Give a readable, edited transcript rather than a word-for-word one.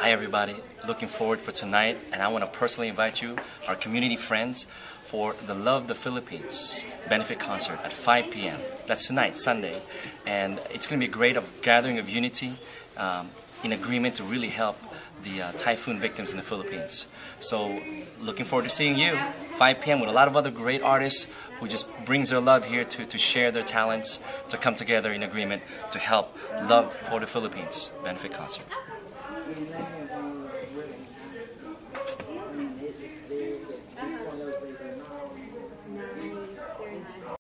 Hi everybody, looking forward for tonight, and I want to personally invite you, our community friends, for the Love the Philippines benefit concert at 5 p.m. That's tonight, Sunday, and it's going to be a great gathering of unity in agreement to really help the typhoon victims in the Philippines. So looking forward to seeing you 5 p.m. with a lot of other great artists who just brings their love here to share their talents, to come together in agreement to help Love for the Philippines benefit concert.